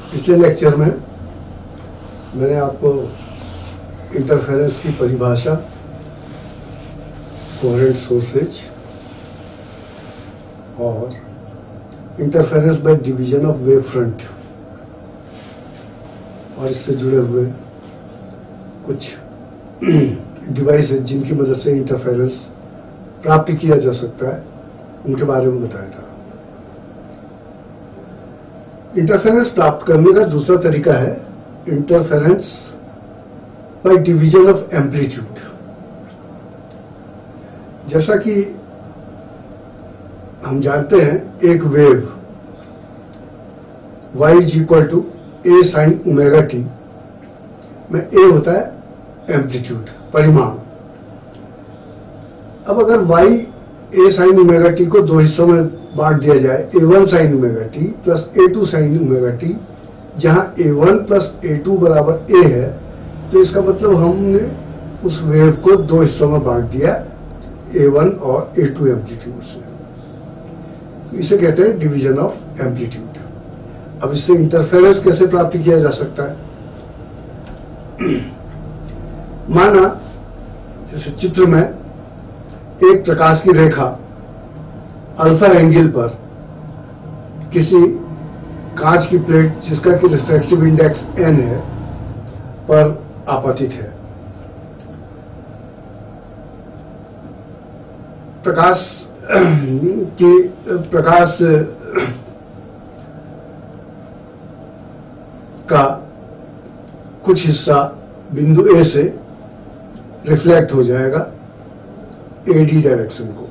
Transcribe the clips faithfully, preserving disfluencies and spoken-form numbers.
पिछले लेक्चर में मैंने आपको इंटरफेरेंस की परिभाषा, कोहेरेंट सोर्सेज और interference by division of wave front और इससे जुड़े हुए कुछ डिवाइस है जिनकी मदद से इंटरफेरेंस प्राप्त किया जा सकता है, उनके बारे में बताया था। इंटरफेरेंस प्राप्त करने का दूसरा तरीका है interference by division of amplitude. जैसा कि हम जानते हैं, एक wave y is equal to a sine omega t में a होता है एम्पलीट्यूड, परिमाण। अब अगर y a sine omega t को दो हिस्सों में बांट दिया जाए, a one sine omega t plus a two sine omega t, जहां a one plus a two बराबर a है, तो इसका मतलब हमने उस वेव को दो हिस्सों में बांट दिया, ए वन और ए टू एम्पलीट्यूड से। इसे कहते हैं डिवीजन ऑफ एम्पलीट्यूड। अब इससे इंटरफेरेंस कैसे प्राप्त किया जा सकता है? माना जैसे चित्र में एक प्रकाश की रेखा अल्फा एंगल पर किसी कांच की प्लेट जिसका कि रिफ्रैक्टिव इंडेक्स एन है पर आपतित है। प्रकाश की प्रकाश का कुछ हिस्सा बिंदु ए से रिफ्लेक्ट हो जाएगा ए डी डायरेक्शन को,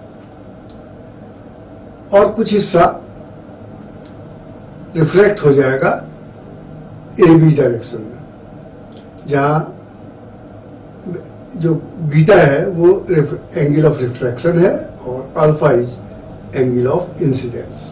और कुछ हिस्सा रिफ्लेक्ट हो जाएगा ए बी डायरेक्शन में, जहां जो बीटा है वो एंगल ऑफ रिफ्रैक्शन है और alpha is angle of incidence.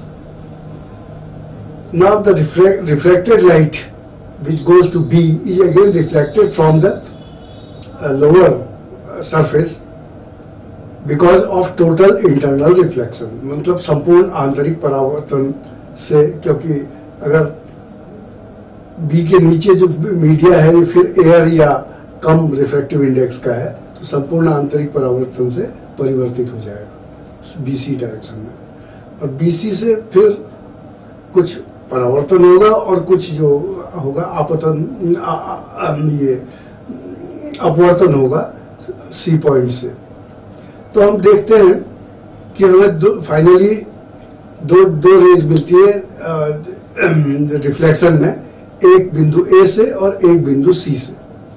Now the refract, refracted light which goes to B is again reflected from the uh, lower uh, surface because of total internal reflection। मतलब संपूर्ण आंतरिक परावर्तन से, क्योंकि अगर B के नीचे जो मीडिया है ये फिर एयर या कम रिफ्रैक्टिव इंडेक्स का है, तो संपूर्ण आंतरिक परावर्तन से परिवर्तित हो जाएगा बी सी डायरेक्शन में, और बी सी से फिर कुछ परावर्तन होगा और कुछ जो होगा आपतन आ, आ, ये अपवर्तन होगा सी पॉइंट से। तो हम देखते हैं कि हमें दो फाइनली दो दो रेज मिलती है रिफ्लेक्शन में, एक बिंदु ए से और एक बिंदु सी से।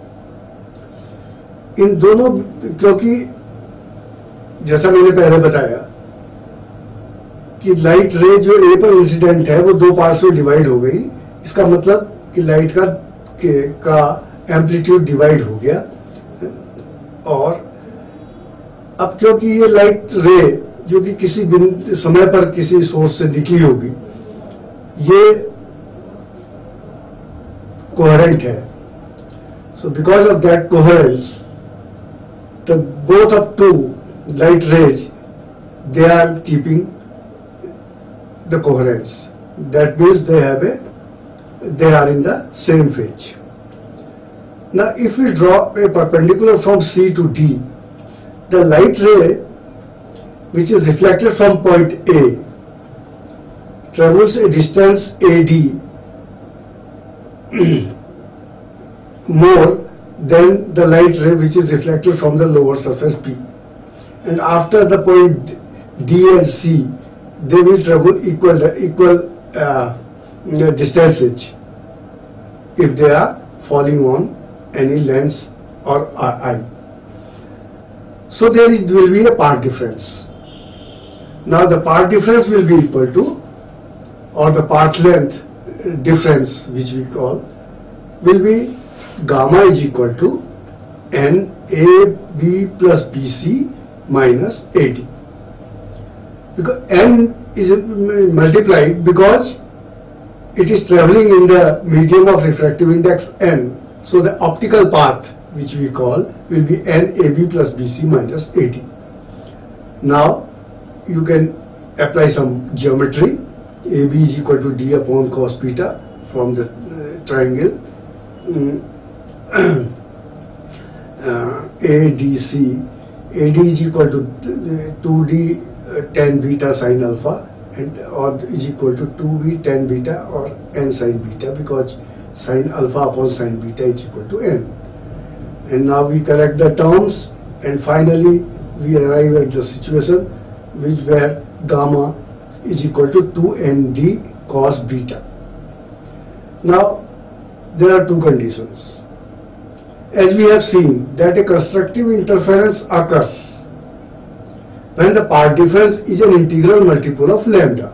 इन दोनों, क्योंकि जैसा मैंने पहले बताया कि लाइट रे जो ए पर इंसिडेंट है वो दो पार्ट्स में डिवाइड हो गई, इसका मतलब कि लाइट का के, का एम्पलीट्यूड डिवाइड हो गया। और अब क्योंकि ये लाइट रे जो कि किसी समय पर किसी सोर्स से निकली होगी, ये कोहेरेंट है, so because of that coherence the both of two light rays, they are keeping the coherence. That means they have a, they are in the same phase. Now, if we draw a perpendicular from C to D, the light ray which is reflected from point A travels a distance A D more than the light ray which is reflected from the lower surface B. And after the point D and C, they will travel equal equal uh, distances if they are falling on any lens or eye. So there is, will be a path difference. Now the path difference will be equal to, or the path length difference which we call, will be gamma is equal to N A B plus B C minus A D, because N is multiplied because it is traveling in the medium of refractive index N, so the optical path which we call will be N A B plus B C minus A D. Now you can apply some geometry. A B is equal to D upon cos beta, from the uh, triangle um, uh, A D C. A D is equal to two D uh, tan beta sin alpha, and or is equal to two B tan beta or n sin beta, because sin alpha upon sin beta is equal to n. And now we correct the terms, and finally we arrive at the situation which where gamma is equal to two N D cos beta. Now there are two conditions. As we have seen that a constructive interference occurs when the part difference is an integral multiple of lambda.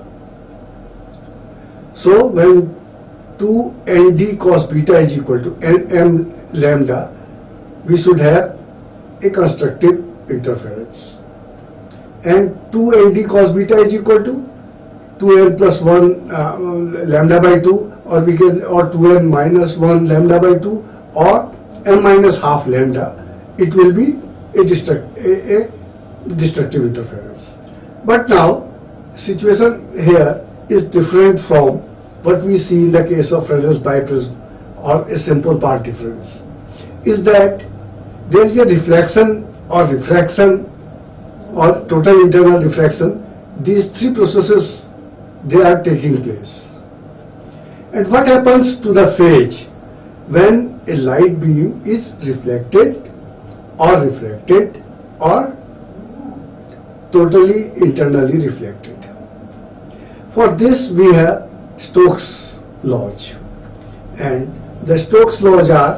So when two N D cos beta is equal to N M lambda, we should have a constructive interference. And two N D cos beta is equal to two n plus one uh, lambda by two, or we can, or two n minus one lambda by two, or m minus half lambda. It will be a, destruct, a, a destructive interference. But now situation here is different from what we see in the case of Fresnel's biprism or a simple part difference. Is that there is a reflection or refraction or total internal reflection. These three processes, they are taking place. And what happens to the phase when a light beam is reflected or refracted or totally internally reflected? For this we have Stokes' laws, and the Stokes' laws are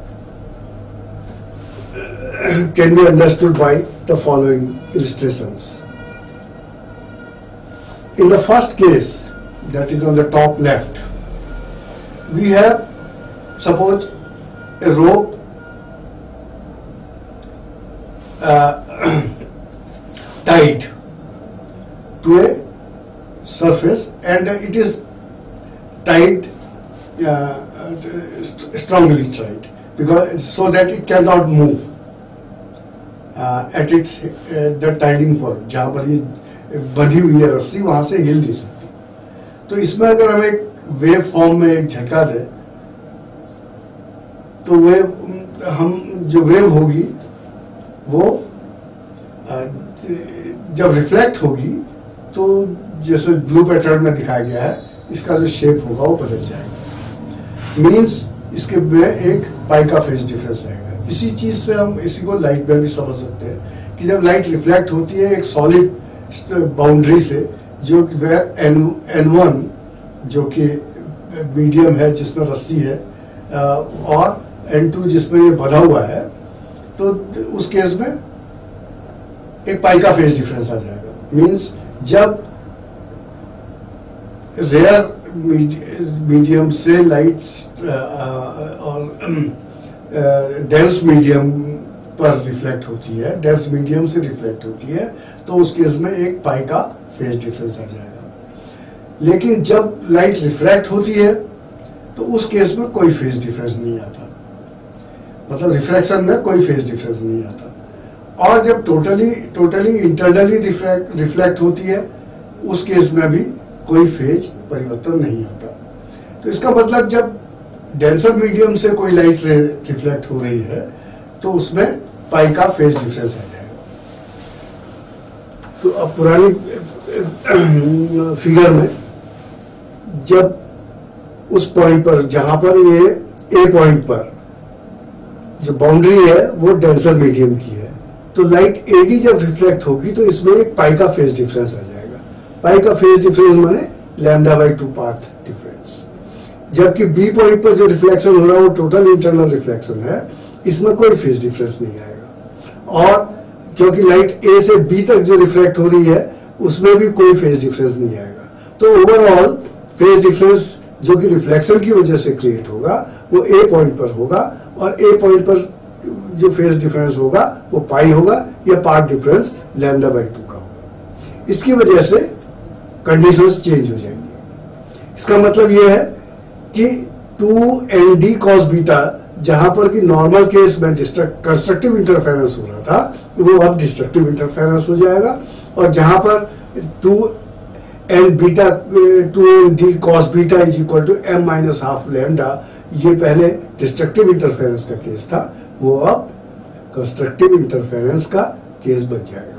can be understood by the following illustrations. In the first case, that is on the top left, we have, suppose, a rope uh, tied to a surface, and it is tied uh, st strongly tied, because so that it cannot move uh, at its uh, the tiding point, जहाँ पर ये बंधी हुई है रस्सी, वहाँ से हिल नहीं सकती. तो इसमें अगर हम एक वेव फॉर्म में एक झटका दें, तो वेव हम जो वेव होगी वो जब रिफ्लेक्ट होगी तो जैसे ब्लू पैटर्न में दिखाया गया है, इसका जो शेप होगा वो बदल जाएगा. मीन्स इसके में एक पाई का फेज डिफरेंस आएगा. इसी चीज से हम इसी को लाइट में भी समझ सकते हैं कि जब लाइट रिफ्लेक्ट होती है एक सॉलिड बाउंड्री से, जो वेयर एन एन वन जो कि मीडियम है जिसमें रस्सी है, और एन टू जिसमें ये बधा हुआ है, तो उस केस में एक पाई का फेज डिफरेंस आ जाएगा. मीन्स जब रेयर मीडियम से लाइट और डेंस मीडियम पर रिफ्लेक्ट होती है, डेंस मीडियम से रिफ्लेक्ट होती है, तो उस केस में एक पाई का फेज डिफरेंस आ जाएगा. लेकिन जब लाइट रिफ्रैक्ट होती है तो उस केस में कोई फेज डिफरेंस नहीं आता, मतलब रिफ्रैक्शन में कोई फेज डिफरेंस नहीं आता. और जब totally totally internally reflect reflect होती है, उस केस में भी कोई फेज परिवर्तन नहीं आता. तो इसका मतलब जब डेंसर मीडियम से कोई लाइट रिफ्लेक्ट हो रही है तो उसमें पाई का फेज डिफरेंस आ जाएगा. तो अब पुरानी फिगर में जब उस पॉइंट पर जहां पर ये ए पॉइंट पर जो बाउंड्री है वो डेंसर मीडियम की है, तो लाइट एडी जब रिफ्लेक्ट होगी तो इसमें एक पाई का फेज डिफरेंस आ जाएगा. पाई का फेज डिफरेंस माने lambda by two path difference. जबकि बी पॉइंट पर जो रिफ्लेक्शन हो रहा है वो टोटल इंटरनल रिफ्लेक्शन है, इसमें कोई फेज डिफरेंस नहीं आएगा. और क्योंकि लाइट ए से बी तक जो रिफ्लेक्ट हो रही है उसमें भी कोई फेज डिफरेंस नहीं आएगा. तो ओवरऑल फेज डिफरेंस जो कि रिफ्लेक्शन की वजह से क्रिएट होगा वो ए पॉइंट पर होगा, और ए पॉइंट पर जो फेज डिफरेंस होगा वो पाई होगा या part difference lambda by two का होगा. इसकी वजह से कंडीशंस चेंज हो जाएंगी. इसका मतलब ये है कि two n d cos beta जहां पर कि नॉर्मल केस में कंस्ट्रक्टिव इंटरफेरेंस हो रहा था वो अब डिस्ट्रक्टिव इंटरफेरेंस हो जाएगा, और जहां पर two n beta two n d cos beta is equal to m minus half lambda, ये पहले डिस्ट्रक्टिव इंटरफेरेंस का केस था, वो अब कंस्ट्रक्टिव इंटरफेरेंस का केस बन जाएगा।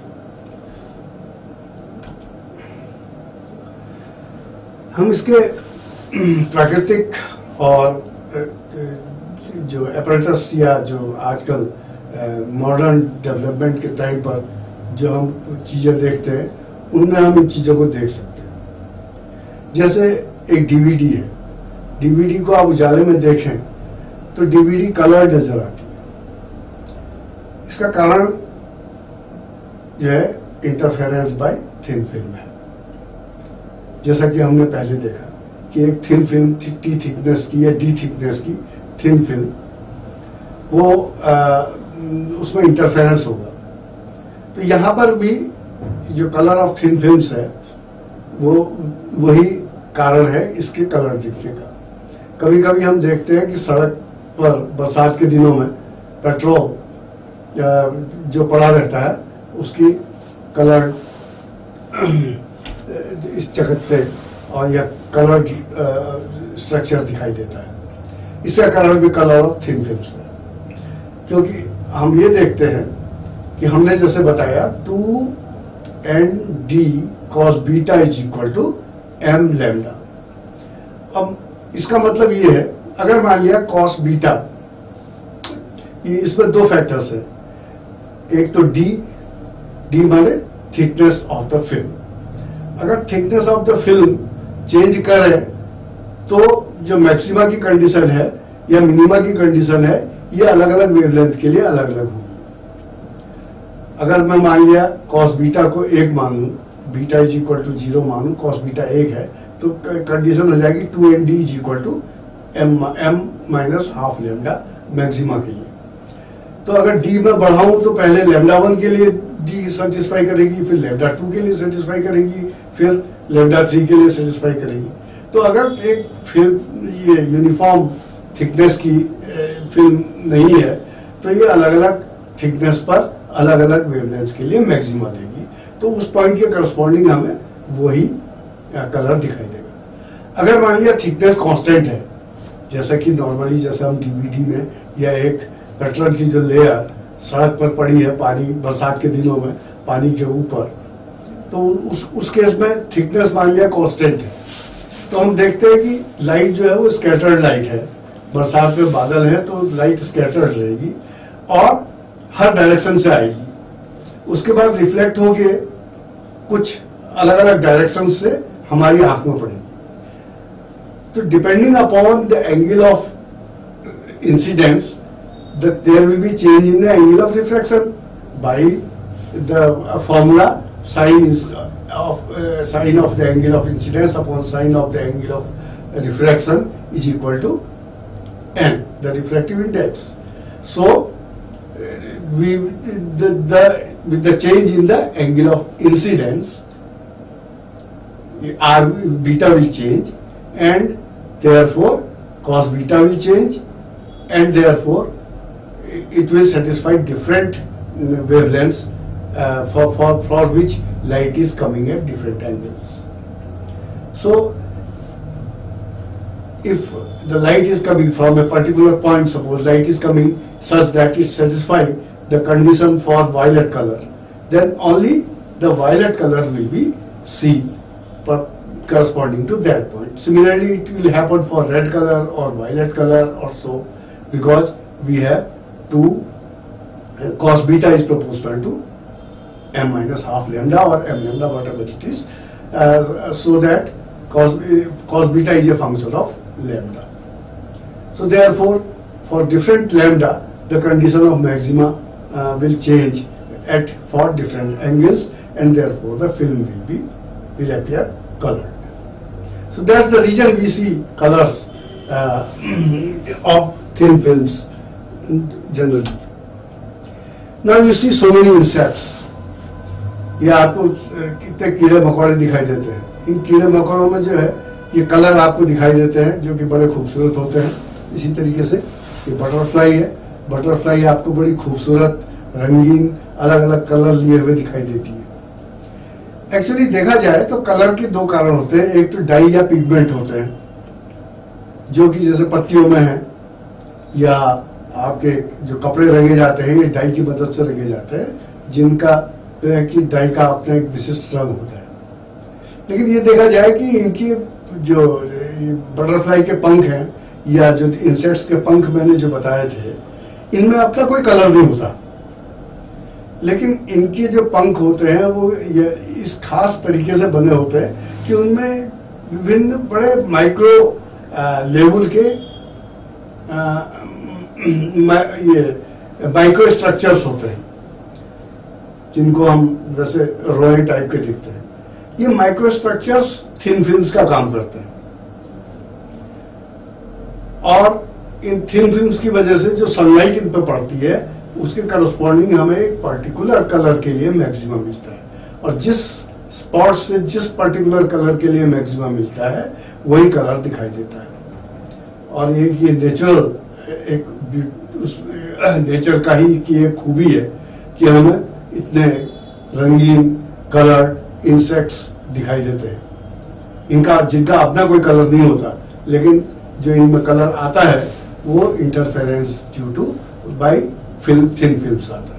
हम इसके प्राकृतिक और जो अपरेटस या जो आजकल मॉडर्न डेवलपमेंट के टाइम पर जो हम चीज़ें देखते हैं उनमें हम इन चीज़ों को देख सकते हैं। जैसे एक डीवीडी है, डीवीडी को आप उजाले में देखें तो डीवीडी कलर्ड नजर आती है। इसका कारण जो है इंटरफेरेंस बाय थिन फिल्म है। जैसा कि हमने पहले देखा कि एक थिन फिल्म टी थिकनेस की या डी थिकनेस की थिन फिल्म, वो आ, उसमें इंटरफेरेंस होगा। तो यहाँ पर भी जो कलर ऑफ थिन फिल्म्स है वो वही कारण है इसके कलर दिखने का। कभी कभी हम देखते हैं कि सड़क पर बरसात के दिनों में पेट्रोल जो पड़ा रहता है उसकी कलर इस चकत्ते और या कलर स्ट्रक्चर दिखाई देता है। इसका कारण भी कलर ऑफ थिन फिल्म्स है, क्योंकि हम ये देखते हैं कि हमने जैसे बताया two n d cos beta is equal to m lambda. अब इसका मतलब ये है, अगर मान लिया कॉस बीटा, ये इसमें दो फैक्टर्स है, एक तो डी, डी माने थिकनेस ऑफ द फिल्म। अगर thickness of the film change करे तो जो मैक्सिमा की कंडीशन है या मिनिमा की कंडीशन है ये अलग अलग वेवलेंथ के लिए अलग अलग होगी। अगर मैं मान लिया कॉस बीटा को एक मान लूं, beta is equal to zero मानूं, कॉस बीटा एक है, तो कंडीशन हो जाएगी two n d is equal to m m minus half lambda maxima के लिए। तो अगर डी में बढ़ाऊं तो पहले लेमडा वन के लिए डी सेटिस्फाई करेगी, फिर लेमडा टू के लिए सेटिस्फाई करेगी, फिर लेमडा थ्री के लिए सेटिस्फाई करेगी। तो अगर एक फिल्म ये यूनिफॉर्म थिकनेस की फिल्म नहीं है तो ये अलग अलग थिकनेस पर अलग अलग वेवलेंथ के लिए मैक्सिमा देगी। तो उस पॉइंट के करस्पॉन्डिंग हमें वही कलर दिखाई देगा। अगर मान लिया थिकनेस कांस्टेंट है, जैसा कि नॉर्मली जैसे हम डीवीडी में या एक पेट्रोल की जो लेयर सड़क पर पड़ी है पानी बरसात के दिनों में पानी के ऊपर, तो उस उस केस में थिकनेस मान लिया कांस्टेंट है, तो हम देखते हैं कि लाइट जो है वो स्कैटर्ड लाइट है। बरसात में बादल है तो लाइट स्कैटर्ड रहेगी और हर डायरेक्शन से आएगी, उसके बाद रिफ्लेक्ट होके कुछ अलग अलग डायरेक्शन से हमारी आंख में पड़ेगी। तो depending upon the angle of incidence there will be change in the angle of reflection by the formula sine is of uh, sine of the angle of incidence upon sine of the angle of refraction is equal to n, the refractive index. So uh, we the, the with the change in the angle of incidence, r beta will change and therefore cos beta will change and therefore it will satisfy different wavelengths uh, for for for which light is coming at different angles. So if the light is coming from a particular point, suppose light is coming such that it satisfies the condition for violet color, then only the violet color will be seen corresponding to that point. Similarly, it will happen for red color or violet color also, because we have two uh, cos beta is proportional to m minus half lambda or m lambda, whatever it is, uh, so that cos, uh, cos beta is a function of lambda. So therefore, for different lambda, the condition of maxima uh, will change at for different angles, and therefore the film will be will appear colored. So that's the reason we see colors uh, of thin films generally. Now you see so many insects. ये आपको कितने कीड़े मकोड़े दिखाई देते हैं। इन कीड़े मकोड़ों में जो है ये कलर आपको दिखाई देते हैं जो कि बड़े खूबसूरत होते हैं। इसी तरीके से ये बटरफ्लाई है, बटरफ्लाई आपको बड़ी खूबसूरत रंगीन अलग अलग कलर लिए हुए दिखाई देती है। एक्चुअली देखा जाए तो कलर के दो कारण होते हैं, एक तो डाई या पिगमेंट होते हैं जो कि जैसे पत्तियों में है या आपके जो कपड़े रंगे जाते हैं ये डाई की मदद से रंगे जाते हैं, जिनका कि डाई का अपना एक विशिष्ट रंग होता है। लेकिन ये देखा जाए कि इनकी जो बटरफ्लाई के पंख हैं या जो इंसेक्ट्स के पंख मैंने जो बताए थे, इनमें अपना कोई कलर नहीं होता, लेकिन इनके जो पंख होते हैं वो ये इस खास तरीके से बने होते हैं कि उनमें विभिन्न बड़े माइक्रो लेवल के आ, ये माइक्रो स्ट्रक्चर्स होते हैं जिनको हम वैसे रोए टाइप के दिखते हैं। ये माइक्रो स्ट्रक्चर्स थिन फिल्म्स का काम करते हैं और इन थिन फिल्म्स की वजह से जो सनलाइट इन पर पड़ती है उसके करस्पॉन्डिंग हमें एक पर्टिकुलर कलर के लिए मैक्सिमम मिलता है, और जिस स्पॉट से जिस पर्टिकुलर कलर के लिए मैक्सिमम मिलता है वही कलर दिखाई देता है। और ये ये नेचुरल एक नेचर का ही की एक खूबी है कि हमें इतने रंगीन कलर इंसेक्ट्स दिखाई देते हैं, इनका जिनका अपना कोई कलर नहीं होता, लेकिन जो इनमें कलर आता है वो interference due to by film thin films आता है।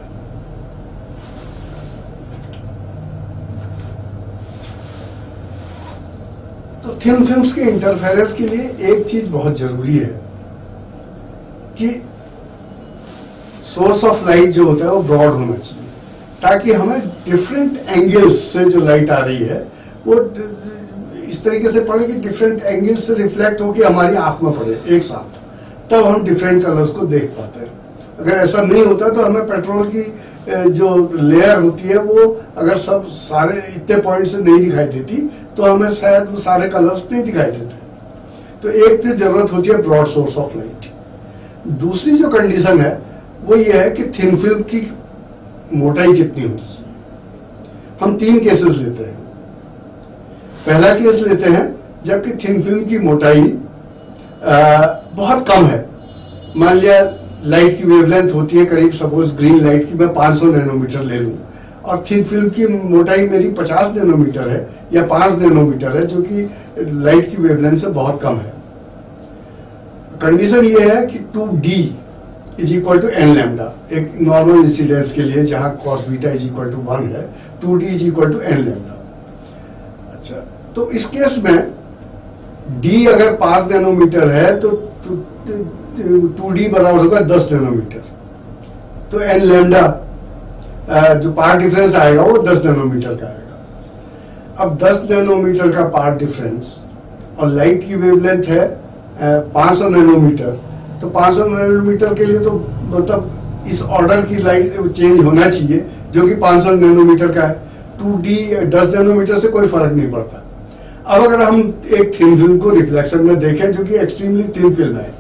तो थिन फिल्म्स के इंटरफेरेंस के लिए एक चीज बहुत जरूरी है कि सोर्स ऑफ लाइट जो होता है वो ब्रॉड होना चाहिए, ताकि हमें डिफरेंट एंगल्स से जो लाइट आ रही है वो इस तरीके से पड़े कि डिफरेंट एंगल्स से रिफ्लेक्ट होकर हमारी आंख में पड़े एक साथ, तब हम डिफरेंट कलर्स को देख पाते हैं। अगर ऐसा नहीं होता तो हमें पेट्रोल की जो लेयर होती है वो अगर सब सारे इतने पॉइंट से नहीं दिखाई देती तो हमें शायद वो सारे कलर्स नहीं दिखाई देते। तो एक तो जरूरत होती है ब्रॉड सोर्स ऑफ लाइट। दूसरी जो कंडीशन है वो ये है कि थिन फिल्म की मोटाई कितनी होनी चाहिए। हम तीन केसेस लेते हैं। पहला केस लेते हैं जबकि थिन फिल्म की मोटाई आ, बहुत कम है। मान लिया लाइट की वेवलेंथ होती है करीब सपोज ग्रीन लाइट की मैं पाँच सौ नैनोमीटर ले लूं और थिन फिल्म की मोटाई मेरी पचास नैनोमीटर है या पाँच नैनोमीटर है, जो कि लाइट की वेवलेंथ से बहुत कम है। कंडीशन ये है कि two d is equal to n lambda, एक नॉर्मल इंसिडेंस के लिए जहां cos beta is equal to one है, two d is equal to n lambda. अच्छा, तो इस केस में डी अगर पांच नैनोमीटर है तो टू डी बराबर होगा दस नैनोमीटर, तो एन लैम्डा जो पार्ट डिफरेंस आएगा वो दस नैनोमीटर का आएगा। अब दस नैनोमीटर का पार्ट डिफरेंस और लाइट की वेवलेंथ है पाँच सौ नैनोमीटर, तो पाँच सौ नैनोमीटर के लिए तो मतलब इस ऑर्डर की लाइट चेंज होना चाहिए जो कि पाँच सौ नैनोमीटर का है। टू डी दस नैनोमीटर से कोई फर्क नहीं पड़ता। अब अगर हम एक थिन फिल्म को रिफ्लेक्शन में देखें जो कि एक्सट्रीमली थिन फिल्म है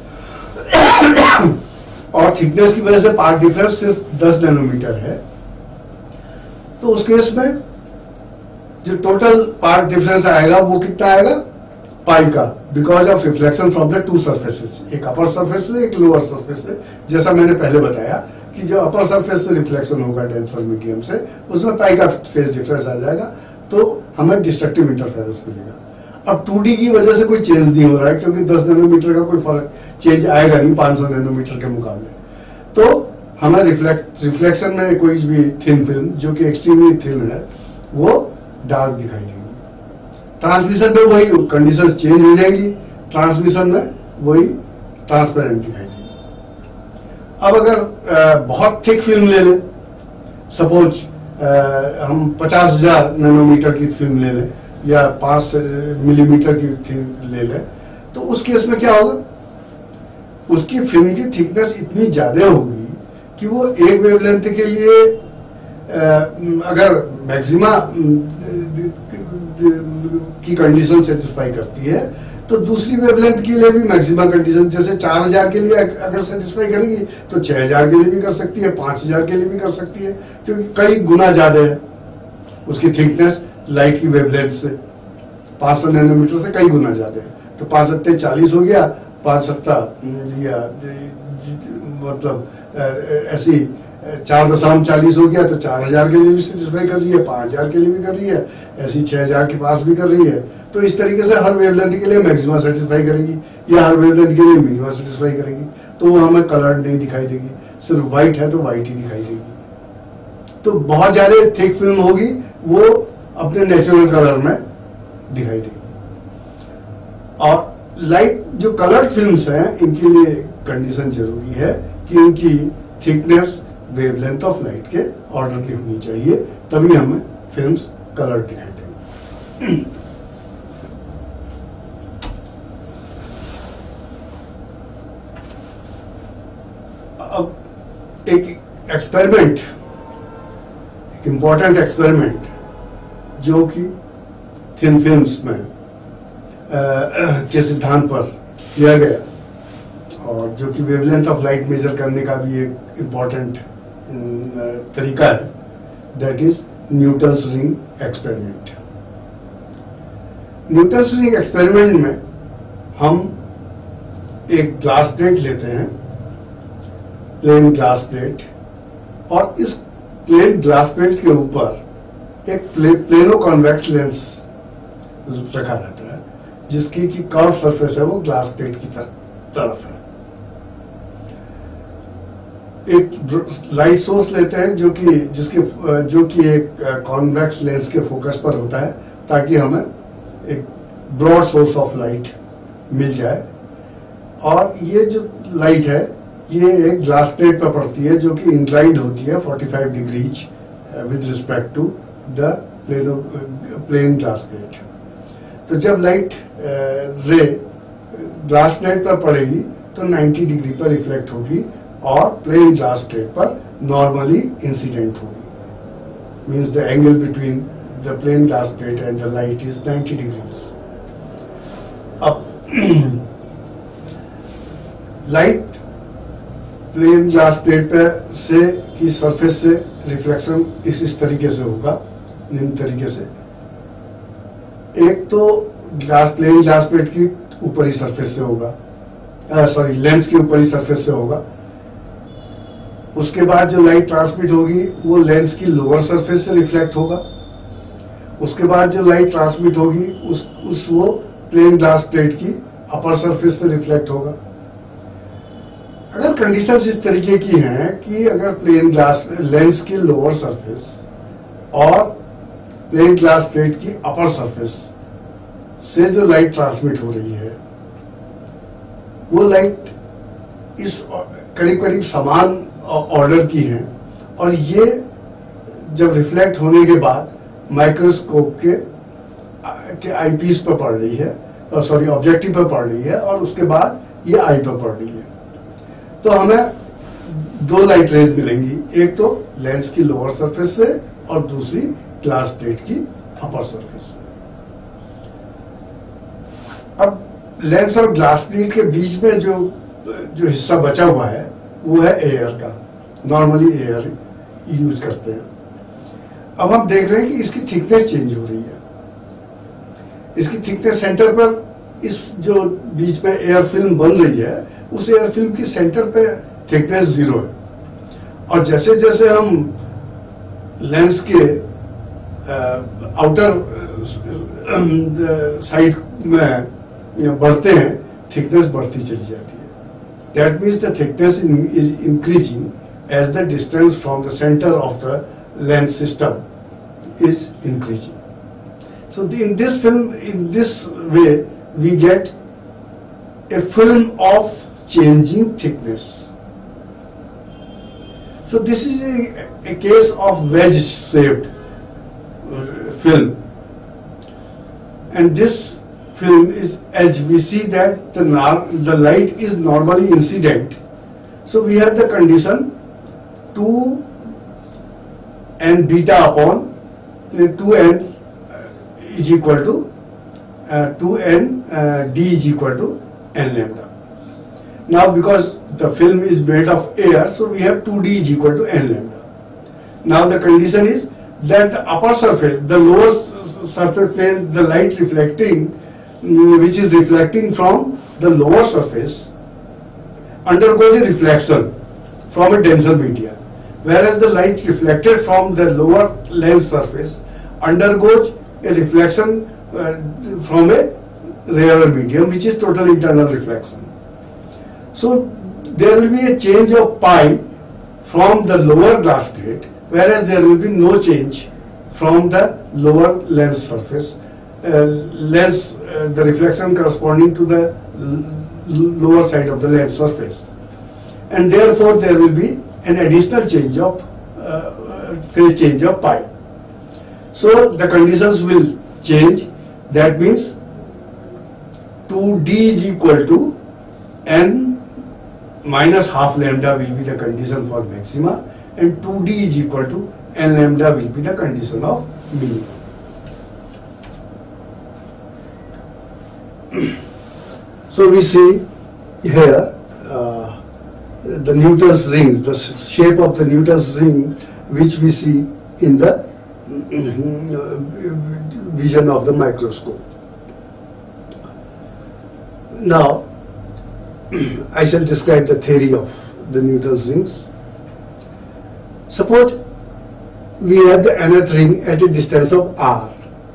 और थिकनेस की वजह से पार्ट डिफरेंस सिर्फ दस नैनोमीटर है, तो उस केस में जो टोटल पार्ट डिफरेंस आएगा वो कितना आएगा, पाई का, because of reflection from the two surfaces, एक अपर सर्फेस से एक लोअर सर्फेस से। जैसा मैंने पहले बताया कि जो अपर सर्फेस से रिफ्लेक्शन होगा डेंसर मीडियम से, उसमें पाई का फेज डिफरेंस आ जाएगा, तो हमें डिस्ट्रक्टिव इंटरफेरेंस मिलेगा। अब टू डी की वजह से कोई चेंज नहीं हो रहा है क्योंकि दस नैनोमीटर का कोई फर्क चेंज आएगा नहीं पाँच सौ नैनोमीटर के मुकाबले, तो हमें रिफ्लेक्ट रिफ्लेक्शन में कोई भी थिन फिल्म जो कि एक्सट्रीमली थिन है वो डार्क दिखाई देगी। ट्रांसमिशन में वही कंडीशन चेंज हो जाएगी, ट्रांसमिशन में वही ट्रांसपेरेंट दिखाई देगी। अब अगर आ, बहुत थिक फिल्म ले लें, सपोज हम पचास हजार नैनोमीटर की फिल्म ले लें या पाँच मिलीमीटर की फिल्म ले लें, तो उस केस में क्या होगा, उसकी फिल्म की थिकनेस इतनी ज्यादा होगी कि वो एक वेवलेंथ के लिए अगर मैक्सिमा की कंडीशन सेटिस्फाई करती है तो दूसरी वेवलेंथ के लिए भी मैक्सिमा कंडीशन, जैसे चार हजार के लिए अगर सेटिस्फाई करेगी तो छह हजार के लिए भी कर सकती है, पांच हजार के लिए भी कर सकती है, क्योंकि कई गुना ज्यादा है उसकी थिकनेस लाइट की वेवलेंथ से, पांच सौ नैनोमीटर से कई गुना ज्यादा है। तो पांच सत्ते चालीस हो गया, पांच सत्ता या मतलब ऐसी चार दशम चालीस हो गया तो चार हजार के लिए भी सेटिस्फाई कर रही है, पाँच हजार के लिए भी कर रही है, ऐसी छः हजार के पास भी कर रही है। तो इस तरीके से हर वेवलेंथ के लिए मैक्सिमा सेटिस्फाई करेगी या हर वेवलेंथ के लिए मिनिमा सेटिस्फाई करेगी। तो वो हमें कलर्ड नहीं दिखाई देगी, सिर्फ वाइट है तो वाइट ही दिखाई देगी। तो बहुत ज़्यादा थिक फिल्म होगी वो अपने नेचुरल कलर में दिखाई देगी। और लाइट जो कलर्ड फिल्म्स हैं इनके लिए कंडीशन जरूरी है कि इनकी थिकनेस वेवलेंथ ऑफ लाइट के ऑर्डर की होनी चाहिए, तभी हमें फिल्म्स कलर्ड दिखाई देंगी। अब एक एक्सपेरिमेंट, एक इंपॉर्टेंट एक्सपेरिमेंट जो कि थिन फिल्म्स में आ, के सिद्धांत पर किया गया और जो कि वेवलेंथ ऑफ लाइट मेजर करने का भी एक इम्पॉर्टेंट तरीका है, that is Newton's ring experiment. Newton's ring experiment में हम एक ग्लास प्लेट लेते हैं, प्लेन ग्लास प्लेट, और इस प्लेन ग्लास प्लेट के ऊपर एक प्ले, प्लेनो कॉन्वेक्स लेंस रखा रहता है जिसकी की कर्व सरफेस है वो ग्लास प्लेट की तरफ है। एक लाइट सोर्स लेते हैं जो कि जिसके जो कि एक कॉन्वेक्स लेंस के फोकस पर होता है ताकि हमें एक ब्रॉड सोर्स ऑफ लाइट मिल जाए। और ये जो लाइट है ये एक ग्लास प्लेट पर पड़ती है जो कि इंक्लाइंड होती है पैंतालीस degrees with respect to the plano plane glass plate. तो जब लाइट रे ग्लास प्लेट पर पड़ेगी तो नब्बे डिग्री पर रिफ्लेक्ट होगी और प्लेन ग्लास प्लेट पर नॉर्मली इंसिडेंट होगी। Means the angle between the plane glass plate and the light is नब्बे डिग्रीज। अब लाइट प्लेन ग्लास प्लेट पे से की सरफेस से रिफ्लेक्शन इस इस तरीके से होगा, निम्न तरीके से। एक तो ग्लास प्लेन ग्लास प्लेट की ऊपरी सरफेस से होगा, सॉरी लेंस की ऊपरी सरफेस से होगा। उसके बाद जो लाइट ट्रांसमिट होगी वो लेंस की लोअर सरफेस से रिफ्लेक्ट होगा। उसके बाद जो लाइट ट्रांसमिट होगी उस उस वो प्लेन ग्लास प्लेट की अपर सरफेस से रिफ्लेक्ट होगा। अगर कंडीशंस इस तरीके की हैं कि अगर प्लेन ग्लास लेंस की लोअर सरफेस और प्लेन ग्लास प्लेट की अपर सरफेस से जो लाइट ट्रांसमिट हो रही है वो लाइट इस करीब करीब समान ऑर्डर की है और ये जब रिफ्लेक्ट होने के बाद माइक्रोस्कोप के के आईपीस पर पड़ रही है, सॉरी ऑब्जेक्टिव पर पड़ रही है और उसके बाद ये आई पर पड़ रही है, तो हमें दो लाइट रेज मिलेंगी, एक तो लेंस की लोअर सरफेस से और दूसरी ग्लास प्लेट की अपर सरफेस से। अब लेंस और ग्लास प्लेट के बीच में जो जो हिस्सा बचा हुआ है वो है एयर का, नॉर्मली एयर यूज करते हैं। अब हम देख रहे हैं कि इसकी थिकनेस चेंज हो रही है। इसकी थिकनेस सेंटर पर इस जो बीच में एयर फिल्म बन रही है उस एयर फिल्म की सेंटर पे थिकनेस जीरो है और जैसे जैसे हम लेंस के आउटर साइड में बढ़ते हैं थिकनेस बढ़ती चली जाती है। That means the thickness in, is increasing as the distance from the center of the lens system is increasing. So the, in this film, in this way, we get a film of changing thickness. So this is a, a case of wedge-shaped film, and this film is, as we see that the the light is normally incident, so we have the condition two n beta upon two n is equal to uh, two n uh, d is equal to n lambda. Now because the film is made of air, so we have two d is equal to n lambda. Now the condition is that the upper surface, the lower surface plane, the light reflecting which is reflecting from the lower surface undergoes a reflection from a denser media. whereas the light reflected from the lower lens surface undergoes a reflection uh, from a rarer medium, which is total internal reflection. So there will be a change of pi from the lower glass plate, whereas there will be no change from the lower lens surface. Uh, lens, uh, the reflection corresponding to the lower side of the lens surface, and therefore there will be an additional change of uh, phase change of pi. So the conditions will change. That means two D is equal to n minus half lambda will be the condition for maxima, and two D is equal to n lambda will be the condition of minimum. So we see here uh, the Newton's ring, the shape of the Newton's ring, which we see in the vision of the microscope. Now I shall describe the theory of the Newton's rings. Suppose we have the nth ring at a distance of r.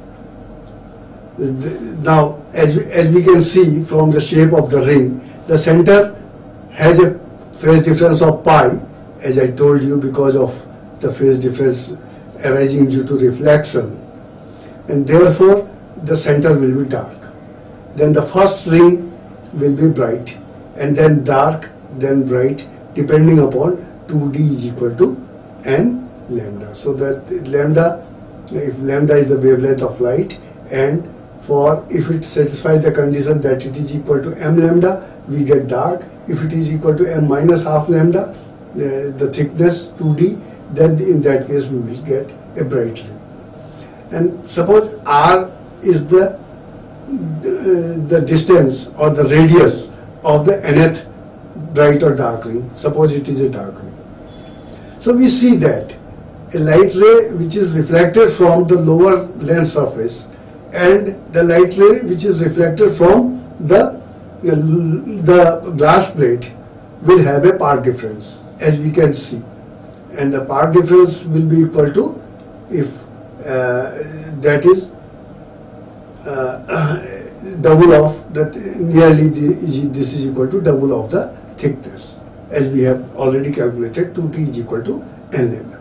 Now, as we, as we can see from the shape of the ring, the center has a phase difference of pi, as I told you, because of the phase difference arising due to reflection, and therefore the center will be dark. Then the first ring will be bright, and then dark, then bright, depending upon two D is equal to n lambda. So that lambda, if lambda is the wavelength of light, and for if it satisfies the condition that it is equal to m lambda, we get dark. If it is equal to m minus half lambda, the, the thickness two D, then in that case we will get a bright ring. And suppose r is the the, the distance or the radius of the nth bright or dark ring. Suppose it is a dark ring. So we see that a light ray which is reflected from the lower lens surface and the light ray which is reflected from the, the glass plate will have a part difference, as we can see. And the part difference will be equal to, if uh, that is uh, double of that, nearly the, this is equal to double of the thickness, as we have already calculated. two T is equal to n lambda.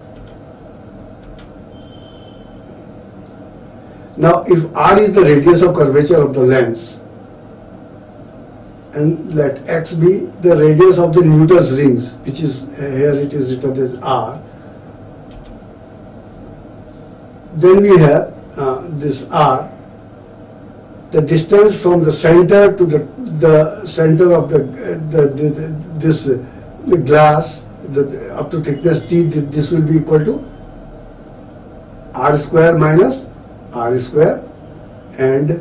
Now if r is the radius of curvature of the lens, and let x be the radius of the Newton's rings, which is uh, here it is written as r, then we have uh, this r, the distance from the center to the the center of the, uh, the, the, the this uh, the glass, the, up to thickness t, this will be equal to r square minus r square, and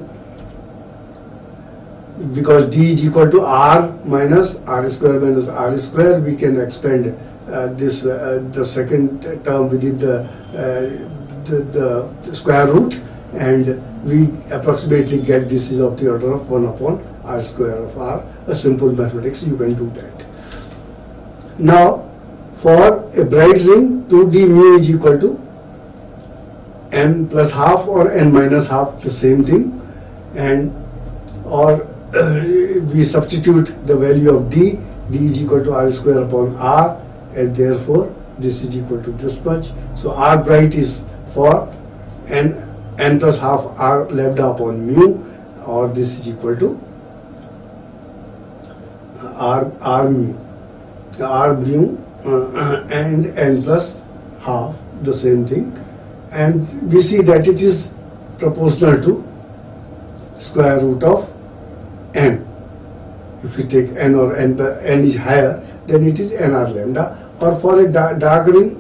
because d is equal to r minus r square minus r square, we can expand uh, this uh, the second term within the, uh, the the square root, and we approximately get this is of the order of one upon r square of r. A simple mathematics, you can do that. Now for a bright ring, two D mu is equal to n plus half or n minus half, the same thing, and or uh, we substitute the value of d, d is equal to r square upon r, and therefore this is equal to this much. So r bright is for n n plus half r lambda upon mu, or this is equal to r r mu r mu uh, and n plus half, the same thing. And we see that it is proportional to square root of n. If we take n or n, n is higher, then it is nr lambda. Or for a dark, dark ring,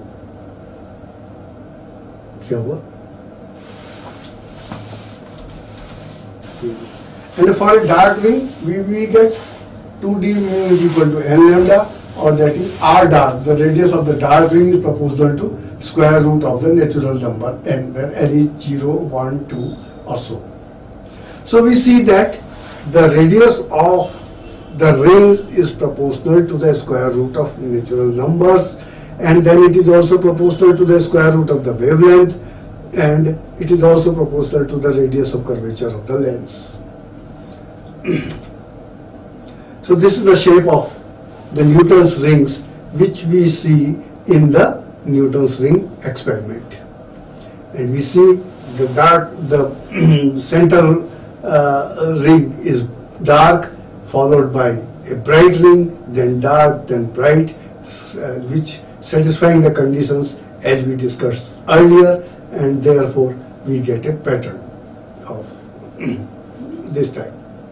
and for a dark ring, we, we get two D mu is equal to n lambda, or that is r dark. The radius of the dark ring is proportional to square root of the natural number n, where n is zero, one, two or so. So we see that the radius of the ring is proportional to the square root of natural numbers, and then it is also proportional to the square root of the wavelength, and it is also proportional to the radius of curvature of the lens. So this is the shape of the Newton's rings which we see in the Newton's ring experiment. And we see the dark, the center uh, ring is dark, followed by a bright ring, then dark, then bright, uh, which satisfying the conditions as we discussed earlier, and therefore we get a pattern of this type.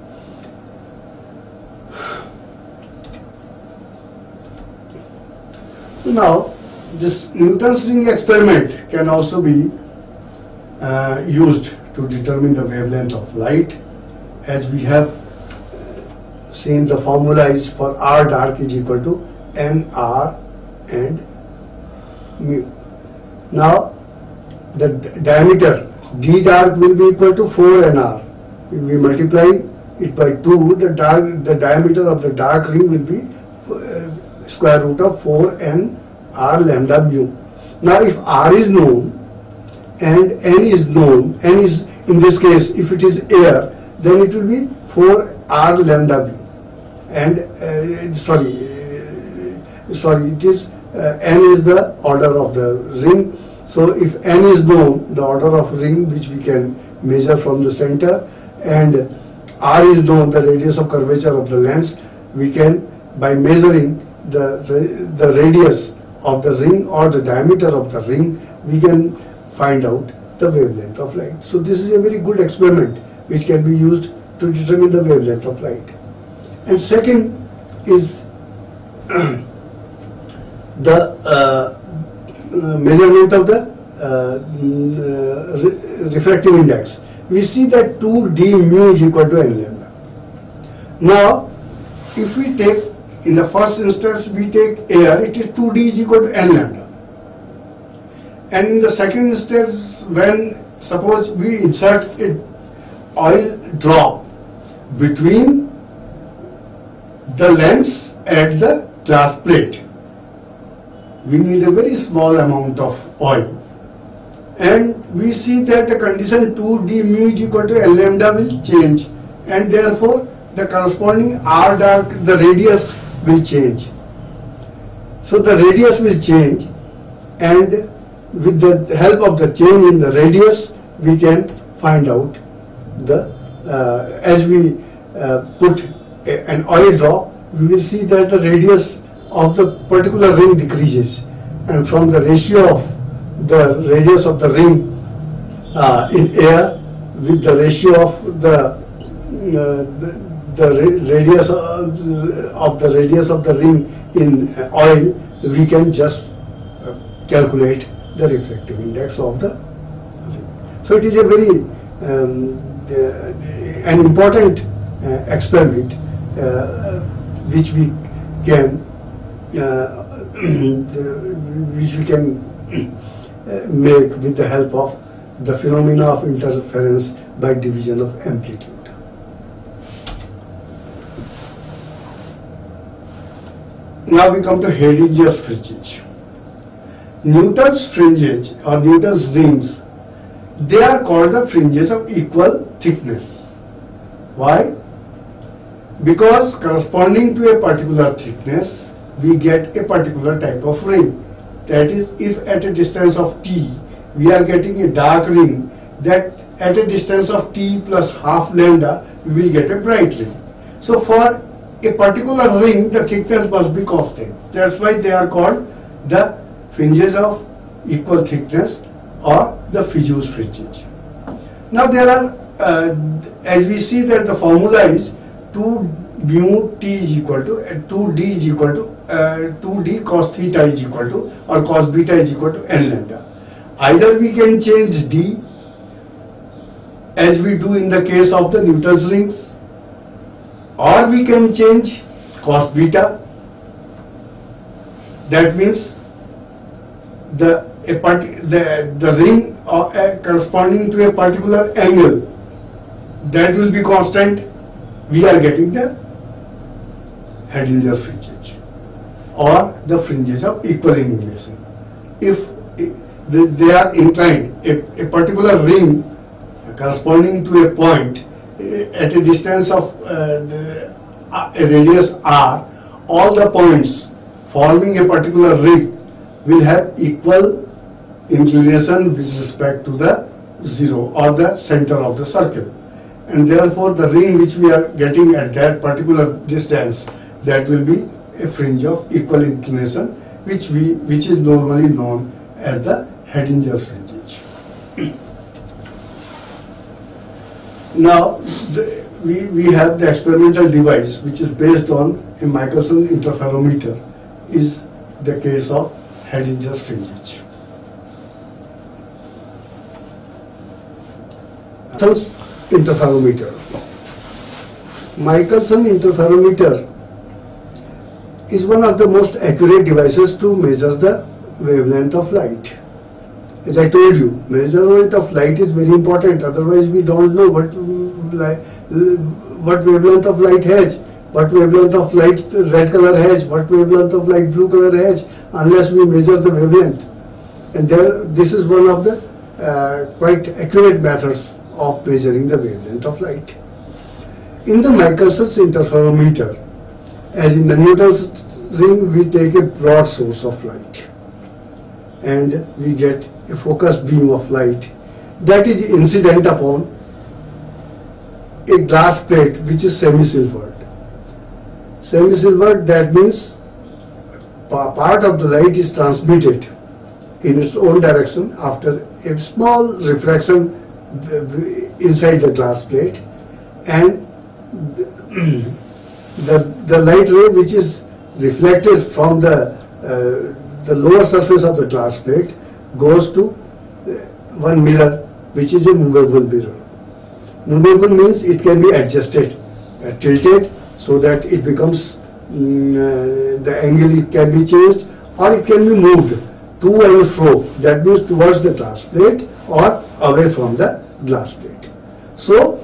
Now, this Newton's ring experiment can also be uh, used to determine the wavelength of light, as we have seen the formula is for R dark is equal to N R and mu. Now, the diameter D dark will be equal to four N R. We multiply it by two, the, dark, the diameter of the dark ring will be uh, square root of four N R lambda mu. Now if R is known and N is known, N is in this case if it is air, then it will be four R lambda mu. And uh, sorry, uh, sorry, it is uh, N is the order of the ring. So if N is known, the order of ring which we can measure from the center, and R is known, the radius of curvature of the lens, we can, by measuring the, the radius of the ring or the diameter of the ring, we can find out the wavelength of light. So this is a very good experiment which can be used to determine the wavelength of light. And second is the uh, uh, measurement of the uh, uh, re refractive index. We see that two D mu is equal to N lambda. Now, if we take, in the first instance, we take air, it is two D is equal to N lambda. And in the second instance, when suppose we insert a oil drop between the lens and the glass plate, we need a very small amount of oil. And we see that the condition two D mu is equal to N lambda will change, and therefore the corresponding R dark, the radius will change. So the radius will change, and with the help of the change in the radius, we can find out the, uh, as we uh, put a, an oil drop, we will see that the radius of the particular ring decreases, and from the ratio of the radius of the ring uh, in air with the ratio of the, uh, the the radius of the radius of the ring in oil, we can just calculate the refractive index of the ring. So it is a very um, uh, an important uh, experiment uh, which we can uh, which we can uh, make with the help of the phenomena of interference by division of amplitude. Now we come to Heydinger's fringes. Newton's fringes or Newton's rings, they are called the fringes of equal thickness. Why? Because corresponding to a particular thickness, we get a particular type of ring. That is, if at a distance of t, we are getting a dark ring, that at a distance of t plus half lambda, we will get a bright ring. So for a particular ring, the thickness must be constant. That's why they are called the fringes of equal thickness or the Fizeau's fringes. Now there are, uh, as we see that the formula is two mu t is equal to uh, two d is equal to uh, two d cos theta is equal to or cos beta is equal to n lambda. Either we can change d as we do in the case of the Newton's rings, or we can change cos beta. That means the a part, the the ring uh, uh, corresponding to a particular angle, that will be constant. We are getting the Heydinger's fringes. or the fringes of equal inclination. If they are inclined, a, a particular ring corresponding to a point at a distance of uh, the, uh, a radius r, all the points forming a particular ring will have equal inclination with respect to the zero or the center of the circle, and therefore the ring which we are getting at that particular distance, that will be a fringe of equal inclination, which we which is normally known as the Hedinger's fringage. Now the, we, we have the experimental device which is based on a Michelson interferometer, is the case of Hedinger's fringage. Michelson interferometer. Michelson interferometer is one of the most accurate devices to measure the wavelength of light. As I told you, measurement of light is very important, otherwise we don't know what what wavelength of light has, what wavelength of light red color has, what wavelength of light blue color has, unless we measure the wavelength. And there, this is one of the uh, quite accurate methods of measuring the wavelength of light. In the Michelson's interferometer, as in the Newton's ring, we take a broad source of light and we get a focused beam of light that is incident upon a glass plate which is semi-silvered. Semi-silvered, that means part of the light is transmitted in its own direction after a small refraction inside the glass plate, and the, the light ray which is reflected from the, uh, the lower surface of the glass plate goes to one mirror which is a movable mirror. Movable means it can be adjusted, uh, tilted, so that it becomes, um, uh, the angle it can be changed, or it can be moved to and fro, that means towards the glass plate or away from the glass plate. So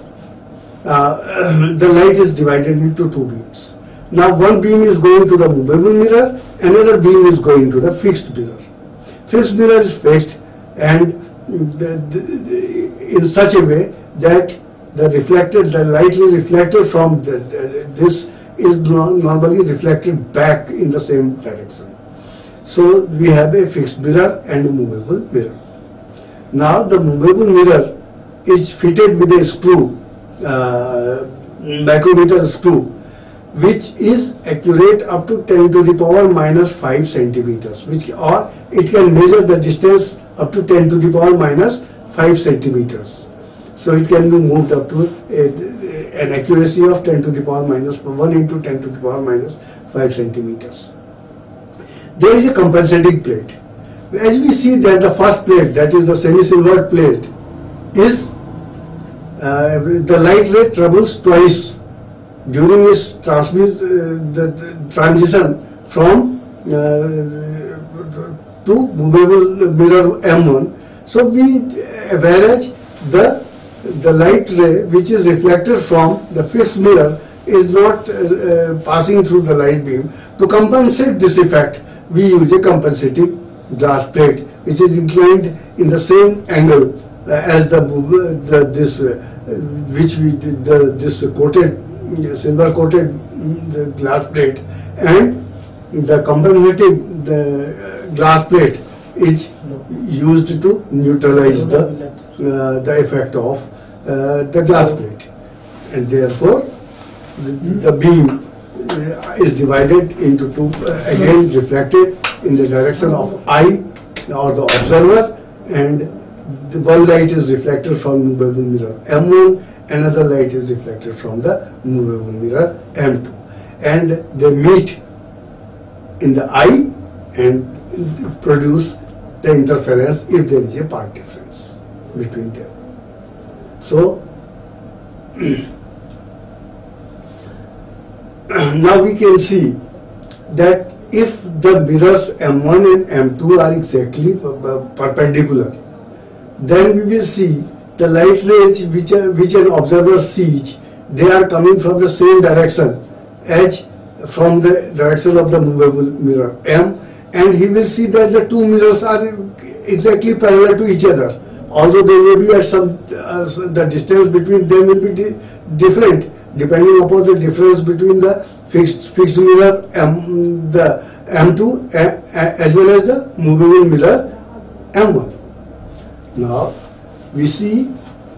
uh, the light is divided into two beams. Now one beam is going to the movable mirror, another beam is going to the fixed mirror. Fixed mirror is fixed and the, the, the, in such a way that the reflected, the light is reflected from the, the, this is normally reflected back in the same direction. So we have a fixed mirror and a movable mirror. Now the movable mirror is fitted with a screw, uh, micrometer screw, which is accurate up to ten to the power minus five centimeters, which or it can measure the distance up to ten to the power minus five centimeters. So it can be moved up to a, an accuracy of ten to the power minus one into ten to the power minus five centimeters. There is a compensating plate. As we see that the first plate, that is the semi-silvered plate, is uh, the light ray travels twice during its transmit, uh, the, the transition from uh, to movable mirror M one. So we, uh, whereas the the light ray which is reflected from the fixed mirror is not uh, uh, passing through the light beam. To compensate this effect, we use a compensating glass plate which is inclined in the same angle uh, as the, the this uh, which we did the this coated silver coated the glass plate, and the compensating the uh, glass plate is used to neutralize the uh, the effect of uh, the glass plate, and therefore the, the beam uh, is divided into two, uh, again reflected in the direction of I or the observer, and the one light is reflected from movable mirror M one, another light is reflected from the movable mirror M two, and they meet in the eye and produce the interference if there is a part difference between them. So now we can see that if the mirrors M one and M two are exactly perpendicular, then we will see the light rays which, uh, which an observer sees, they are coming from the same direction as from the direction of the movable mirror M, and he will see that the two mirrors are exactly parallel to each other. Although they may be at some, uh, the distance between them will be di different depending upon the difference between the fixed fixed mirror M, the M two uh, as well as the movable mirror M one. Now we see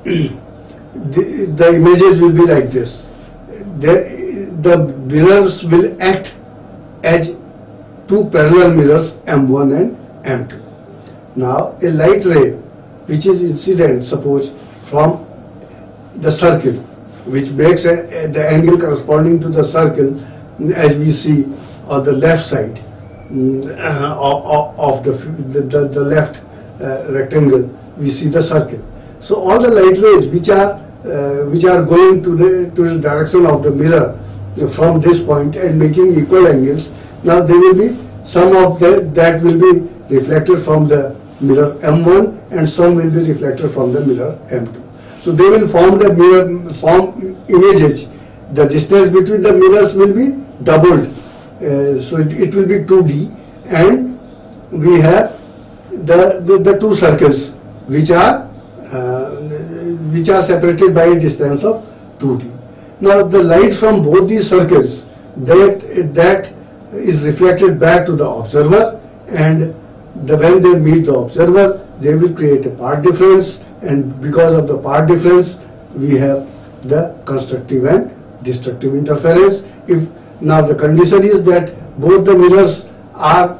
the, the images will be like this. The, the mirrors will act as two parallel mirrors M one and M two. Now a light ray which is incident, suppose, from the circle, which makes a, a, the angle corresponding to the circle, as we see on the left side uh, of, of the, the, the left uh, rectangle, we see the circle. So all the light rays which are uh, which are going to the to the direction of the mirror from this point and making equal angles, now there will be some of the, that will be reflected from the mirror M one and some will be reflected from the mirror M two. So they will form the mirror form images. The distance between the mirrors will be doubled, uh, so it, it will be two D, and we have the, the, the two circles which are uh, which are separated by a distance of two D. Now the light from both these circles, that that is reflected back to the observer, and the, when they meet the observer, they will create a path difference, and because of the path difference, we have the constructive and destructive interference. If now the condition is that both the mirrors are, uh,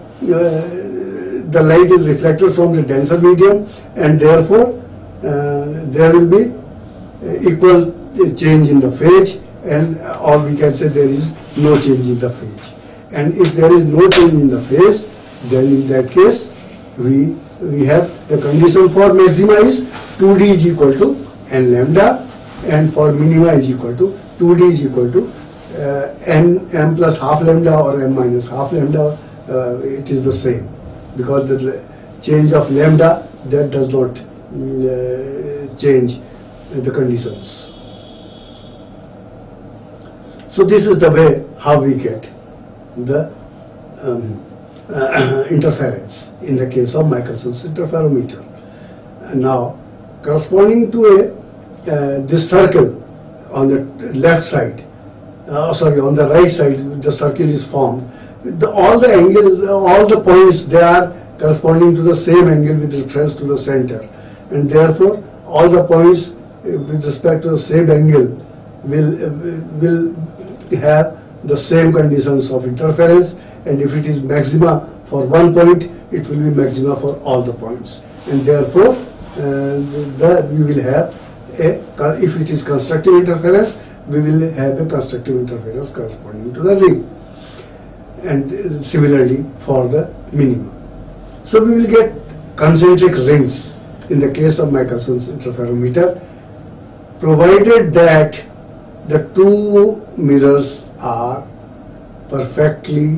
the light is reflected from the denser medium, and therefore uh, there will be equal change in the phase, and or we can say there is no change in the phase. And if there is no change in the phase, then in that case we we have the condition for maxima is two D is equal to n lambda, and for minima is equal to two D is equal to uh, n m plus half lambda or m minus half lambda. Uh, it is the same, because the change of lambda, that does not uh, change the conditions. So this is the way how we get the um, uh, interference in the case of Michelson's interferometer. And now, corresponding to a uh, this circle on the left side, uh, sorry, on the right side, the circle is formed. The, all the angles, all the points, they are corresponding to the same angle with reference to the center, and therefore all the points uh, with respect to the same angle will uh, will have the same conditions of interference, and if it is maxima for one point, it will be maxima for all the points, and therefore uh, the, we will have a, if it is constructive interference, we will have a constructive interference corresponding to the ring, and uh, similarly for the minima. So we will get concentric rings in the case of Michelson's interferometer, provided that the two mirrors are perfectly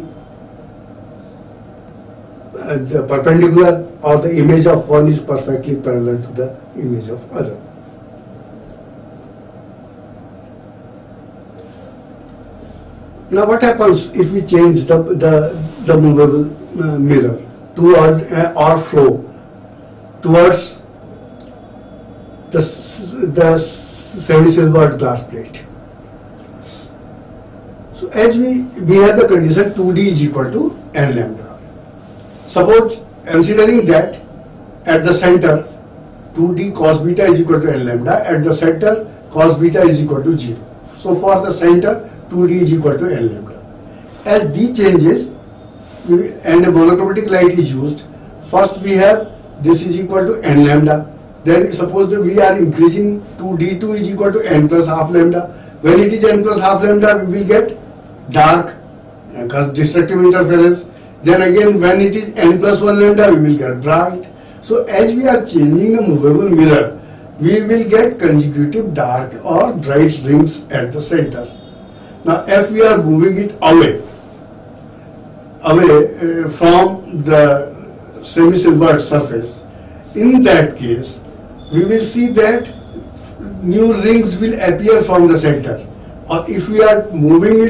uh, the perpendicular, or the image of one is perfectly parallel to the image of other. Now what happens if we change the, the, the movable uh, mirror toward uh, or flow towards the, the semi-silvered glass plate? So as we, we have the condition two D is equal to n lambda. Suppose considering that at the center two D cos beta is equal to n lambda, at the center cos beta is equal to zero. So for the center two D is equal to n lambda. As D changes and a monochromatic light is used, first we have this is equal to n lambda. Then suppose that we are increasing to D two is equal to n plus half lambda. When it is n plus half lambda, we will get dark uh, destructive interference. Then again when it is n plus one lambda, we will get bright. So as we are changing the movable mirror, we will get consecutive dark or bright rings at the center. Now if we are moving it away, away uh, from the semi-silvered surface, in that case we will see that new rings will appear from the center. Or if we are moving it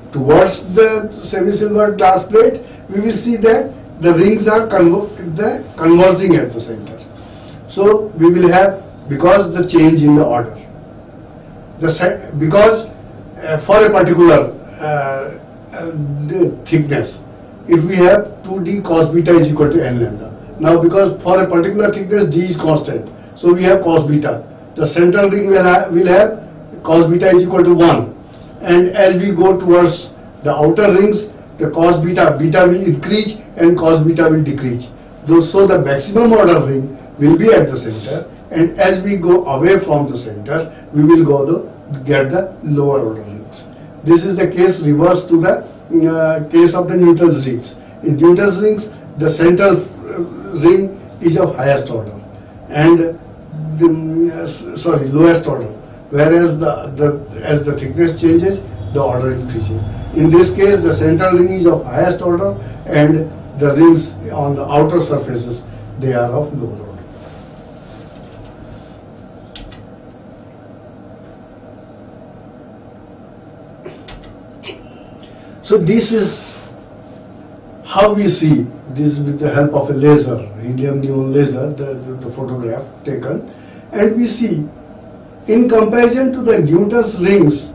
towards the semi-silver glass plate, we will see that the rings are conver the converging at the center. So we will have, because the change in the order, the because uh, for a particular uh, uh, the thickness, if we have two d cos beta is equal to n lambda. Now because for a particular thickness d is constant, so we have cos beta. The central ring will have, will have cos beta is equal to one, and as we go towards the outer rings, the cos beta, beta will increase and cos beta will decrease. So the maximum order ring will be at the center, and as we go away from the center, we will go to get the lower order rings. This is the case reverse to the uh, case of the Newton's rings. In Newton's rings, the central ring is of highest order and the, uh, sorry lowest order, whereas the, the as the thickness changes, the order increases. In this case, the central ring is of highest order and the rings on the outer surfaces, they are of lower order. So this is how we see this with the help of a laser, helium neon laser, the, the, the photograph taken, and we see in comparison to the Newton's rings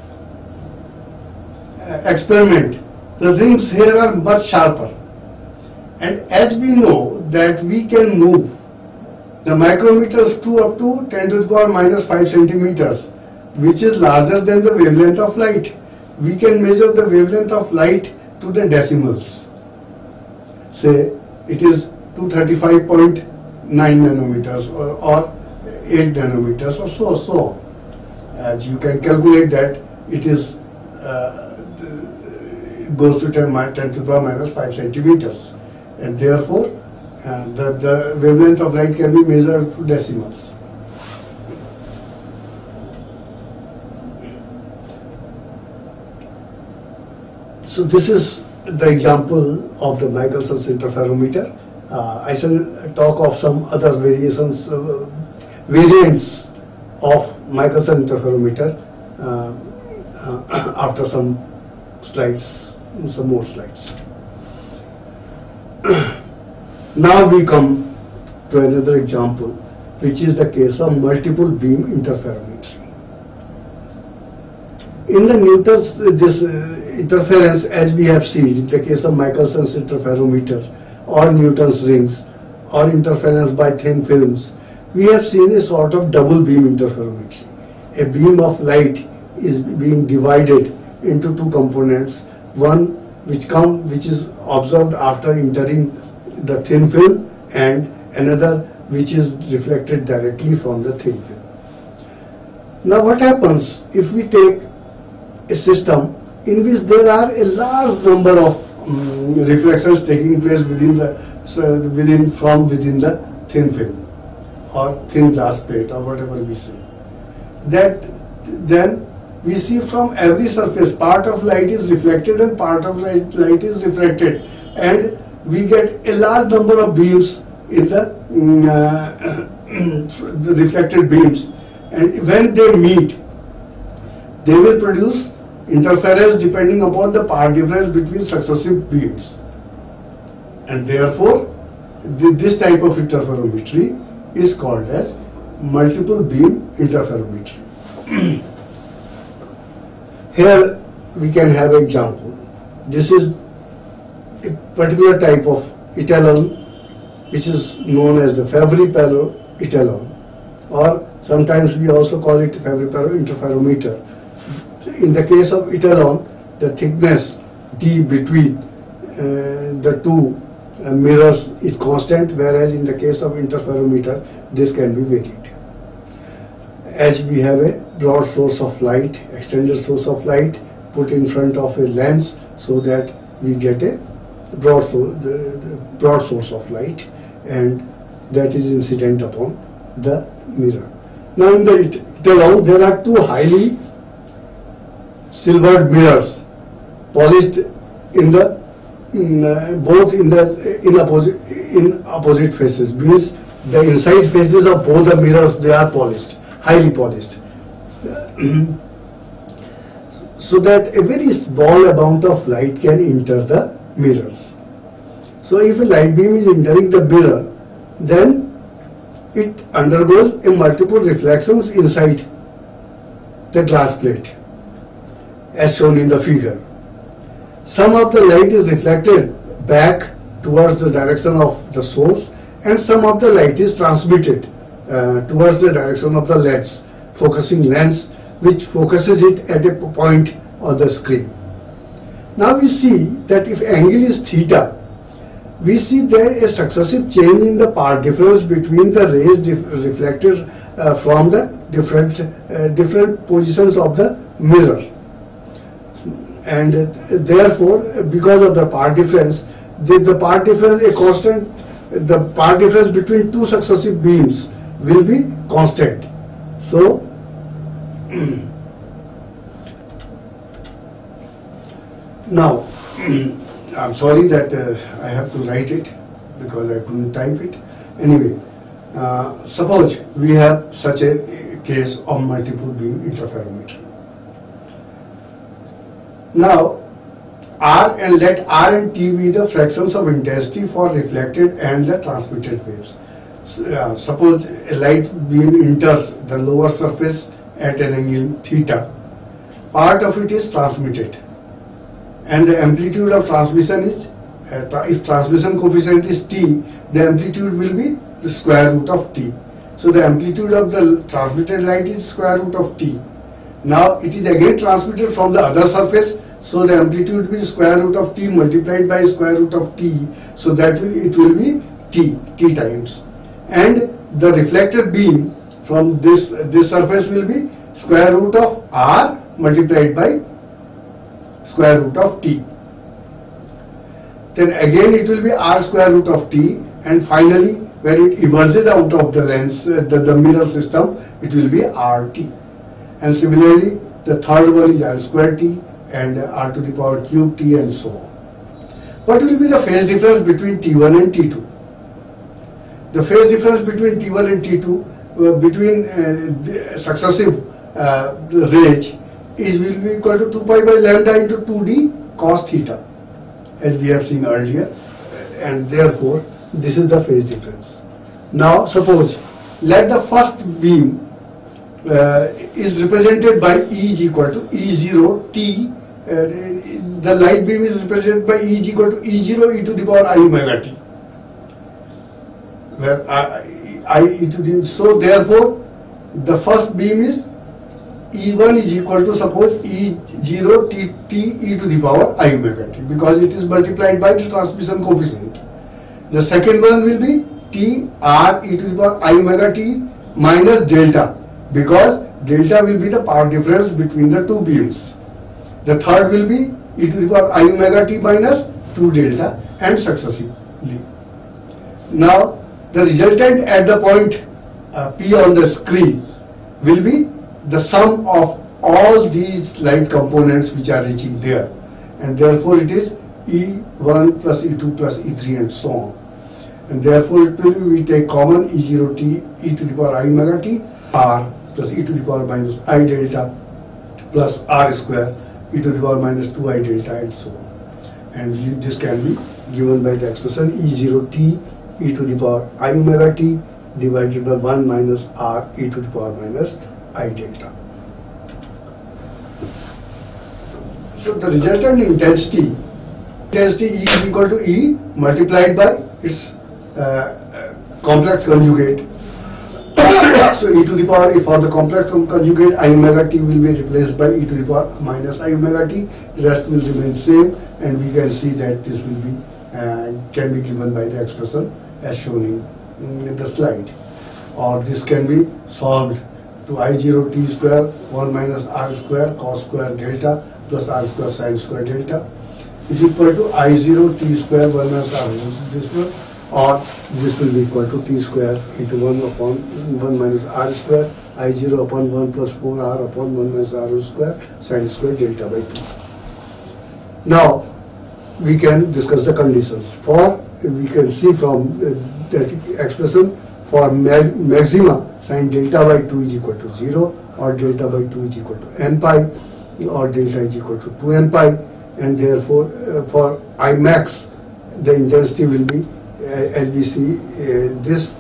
uh, experiment, the rings here are much sharper. And as we know that we can move the micrometer screw up to ten to the power minus five centimeters, which is larger than the wavelength of light. We can measure the wavelength of light to the decimals. Say it is two hundred thirty-five point nine nanometers or, or eight nanometers or so, so. As you can calculate that it is uh, it goes to ten to the power minus five centimeters. And therefore, uh, the, the wavelength of light can be measured to decimals. So this is the example of the Michelson's interferometer. Uh, I shall talk of some other variations, uh, variants of Michelson interferometer uh, uh, after some slides, some more slides. Now we come to another example, which is the case of multiple beam interferometry. In the Newton's this uh, interference, as we have seen in the case of Michelson's interferometer or Newton's rings or interference by thin films, we have seen a sort of double beam interferometry. A beam of light is being divided into two components, one which come which is observed after entering the thin film and another which is reflected directly from the thin film. Now what happens if we take a system in which there are a large number of um, reflections taking place within the so within from within the thin film or thin glass plate or whatever we say, that then we see from every surface part of light is reflected and part of light, light is refracted, and we get a large number of beams in the, um, uh, the reflected beams, and when they meet they will produce interference depending upon the part difference between successive beams, and therefore th this type of interferometry is called as multiple beam interferometry. Here we can have an example. This is a particular type of etalon which is known as the Fabry-Pellot etalon, or sometimes we also call it Fabry-Pellot interferometer. In the case of etalon, the thickness D between uh, the two uh, mirrors is constant, whereas in the case of interferometer this can be varied. As we have a broad source of light, extended source of light put in front of a lens so that we get a broad, so, the, the broad source of light, and that is incident upon the mirror. Now in the etalon there are two highly silvered mirrors polished in the in, uh, both in the in opposite in opposite faces, means the inside faces of both the mirrors, they are polished, highly polished. so that a very small amount of light can enter the mirrors. So if a light beam is entering the mirror, then it undergoes a multiple reflections inside the glass plate as shown in the figure. Some of the light is reflected back towards the direction of the source, and some of the light is transmitted uh, towards the direction of the lens, focusing lens, which focuses it at a point on the screen. Now we see that if angle is theta, we see there a successive change in the part difference between the rays reflected uh, from the different uh, different positions of the mirror, and uh, therefore because of the part difference, the, the part difference a constant, the part difference between two successive beams will be constant. So now I'm sorry that uh, I have to write it because I couldn't type it. Anyway, uh, suppose we have such a case of multiple beam interferometry. Now, R and let R and T be the fractions of intensity for reflected and the transmitted waves. So, uh, suppose a light beam enters the lower surface at an angle theta. Part of it is transmitted, and the amplitude of transmission is, uh, if transmission coefficient is t, the amplitude will be the square root of t. So the amplitude of the transmitted light is square root of t. Now it is again transmitted from the other surface, so the amplitude will be square root of t multiplied by square root of t, so that will, it will be t, t times. And the reflected beam from this, this surface will be square root of r multiplied by square root of t. Then again it will be r square root of t, and finally when it emerges out of the lens, uh, the, the mirror system, it will be rt. And similarly the third one is r square t and r to the power cube t, and so on. What will be the phase difference between T one and T two? The phase difference between T one and T two uh, between uh, the successive uh, rays is will be equal to two pi by lambda into two d cos theta, as we have seen earlier, and therefore this is the phase difference. Now suppose let the first beam uh, is represented by E is equal to E zero t, uh, the light beam is represented by E is equal to E zero e to the power I omega t, where I, I e to the, so therefore the first beam is E one is equal to, suppose, E zero t, t e to the power I omega t, because it is multiplied by the transmission coefficient. The second one will be T r e to the power I omega t minus delta, because delta will be the part difference between the two beams. The third will be e to the power I omega t minus two delta, and successively. Now the resultant at the point uh, P on the screen will be the sum of all these light components which are reaching there, and therefore it is E one plus E two plus E three and so on, and therefore it will be, we take common E zero t e to the power I omega t r plus e to the power minus I delta plus r square e to the power minus two I delta, and so on. And you, this can be given by the expression E zero t e to the power I omega t divided by one minus r e to the power minus I delta. So the resultant intensity, intensity E is equal to E multiplied by its uh, complex conjugate. So e to the power, for the complex conjugate, I omega t will be replaced by e to the power minus I omega t. The rest will remain same, and we can see that this will be uh, can be given by the expression as shown in, in the slide, or this can be solved to I zero t square one minus r square cos square delta plus r square sin square delta is equal to I zero t square one minus r this one, or this will be equal to t square into one upon one minus r square I zero upon one plus four r upon one minus r square sin square delta by two. Now we can discuss the conditions. For we can see from uh, that expression, for ma maxima sin delta by two is equal to zero, or delta by two is equal to n pi, or delta is equal to two n pi, and therefore uh, for I max the intensity will be uh, as we see uh, this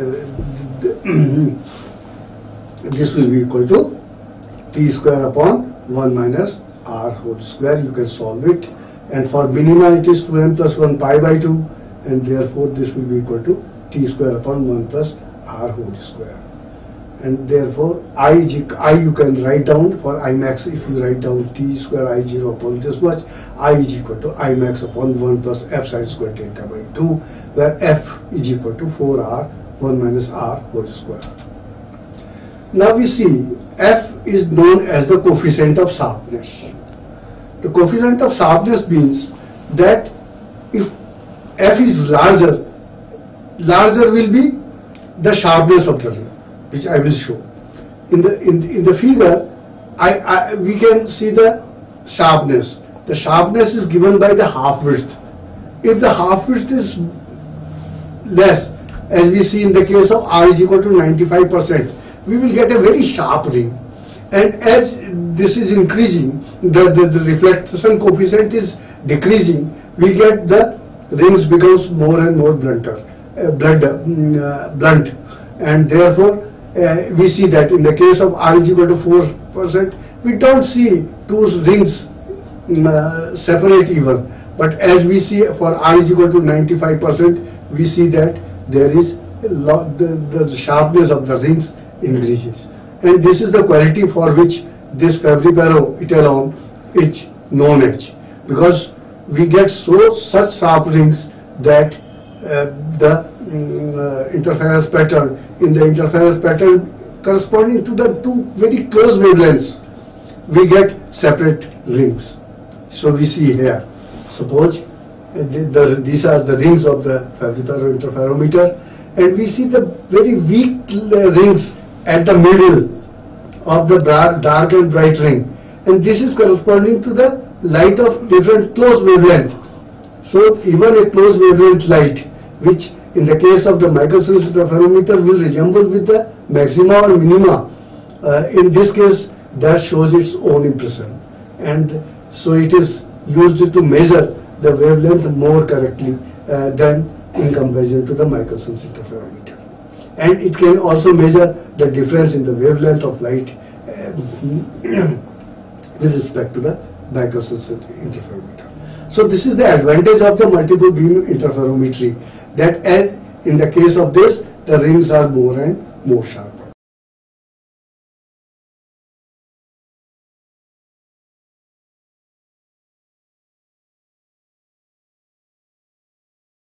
uh, this will be equal to t square upon one minus r whole square. You can solve it, and for minima it is two n plus one pi by two, and therefore this will be equal to t square upon one plus r whole square. And therefore I, I you can write down for I max, if you write down t square I zero upon this much, I is equal to I max upon one plus f sine square delta by two, where f is equal to four r one minus r whole square. Now we see f is known as the coefficient of sharpness. The coefficient of sharpness means that if f is larger, larger will be the sharpness of the ring, which I will show. In the in, in the figure, I, I we can see the sharpness. The sharpness is given by the half width. If the half width is less, as we see in the case of r is equal to ninety-five percent, we will get a very sharp ring. And as this is increasing, the, the, the reflection coefficient is decreasing, we get the rings becomes more and more blunter, uh, blunt, uh, blunt, and therefore uh, we see that in the case of r is equal to four percent, we don't see two rings uh, separate even, but as we see for r is equal to ninety-five percent, we see that there is a lot, the, the sharpness of the rings increases, and this is the quality for which this Fabry-Perot etalon is known as, because we get so such sharp rings that uh, the um, uh, interference pattern, in the interference pattern corresponding to the two very close wavelengths, we get separate rings. So we see here, suppose uh, the, the, these are the rings of the Fabry-Perot interferometer, and we see the very weak uh, rings at the middle of the dark and bright ring, and this is corresponding to the light of different close wavelength. So even a close wavelength light, which in the case of the Michelson interferometer will resemble with the maxima or minima, uh, in this case that shows its own impression, and so it is used to measure the wavelength more correctly uh, than in comparison to the Michelson interferometer. And it can also measure the difference in the wavelength of light uh, with respect to the Michelson interferometer. So this is the advantage of the multiple beam interferometry, that as in the case of this, the rings are more and more sharp.